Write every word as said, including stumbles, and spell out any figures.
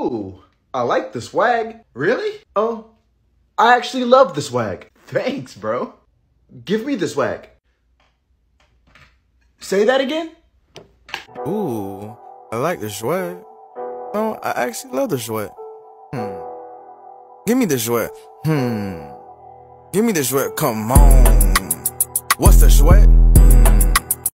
Ooh, I like the swag. Really? Oh, I actually love the swag. Thanks, bro. Give me the swag. Say that again? Ooh, I like the Jwett. No, I actually love the Jwett. Hmm. Give me the Jwett. Hmm. Give me the Jwett. Come on. What's the Jwett?